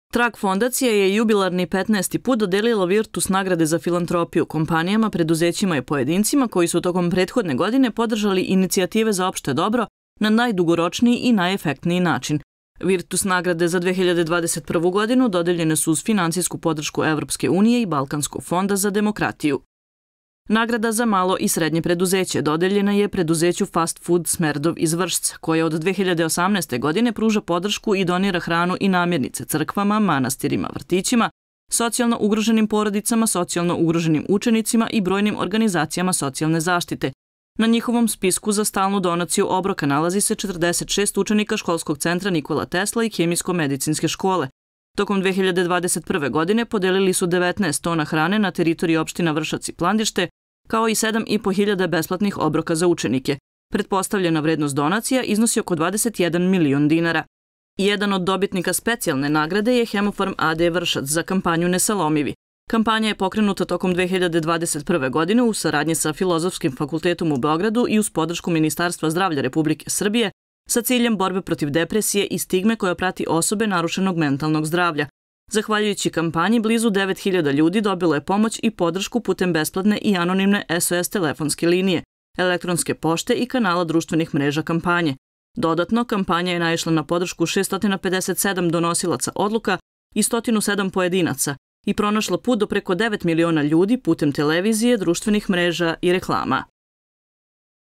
Trag fondacija je jubilarni 15. put dodelila Virtus nagrade za filantropiju kompanijama, preduzećima i pojedincima koji su tokom prethodne godine podržali inicijative za opšte dobro na najdugoročniji i najefektniji način. Virtus nagrade za 2021. godinu dodeljene su uz finansijsku podršku Evropske unije i Balkanskog fonda za demokratiju. Nagrada za malo i srednje preduzeće dodeljena je preduzeću Fast Food Smerdov iz Vršca, koje od 2018. godine pruža podršku i donira hranu i namirnice crkvama, manastirima, vrtićima, socijalno ugroženim porodicama, socijalno ugroženim učenicima i brojnim organizacijama socijalne zaštite. Na njihovom spisku za stalnu donaciju obroka nalazi se 46 učenika školskog centra Nikola Tesla i Hemijsko-medicinske škole. Tokom 2021. godine podelili su 19 tona hrane na teritoriji opština Vršac i Plandište, kao i 7.500 besplatnih obroka za učenike. Pretpostavljena vrednost donacija iznosi oko 21 milion dinara. Jedan od dobitnika specijalne nagrade je Hemofarm AD Vršac za kampanju Nesalomivi. Kampanja je pokrenuta tokom 2021. godine u saradnji sa Filozofskim fakultetom u Beogradu i uz podršku Ministarstva zdravlja Republike Srbije sa ciljem borbe protiv depresije i stigme koja prati osobe narušenog mentalnog zdravlja. Zahvaljujući kampanji, blizu 9.000 ljudi dobilo je pomoć i podršku putem besplatne i anonimne SOS telefonske linije, elektronske pošte i kanala društvenih mreža kampanje. Dodatno, kampanja je naišla na podršku 657 donosilaca odluka i 107 pojedinaca i pronašla put do preko 9 miliona ljudi putem televizije, društvenih mreža i reklama.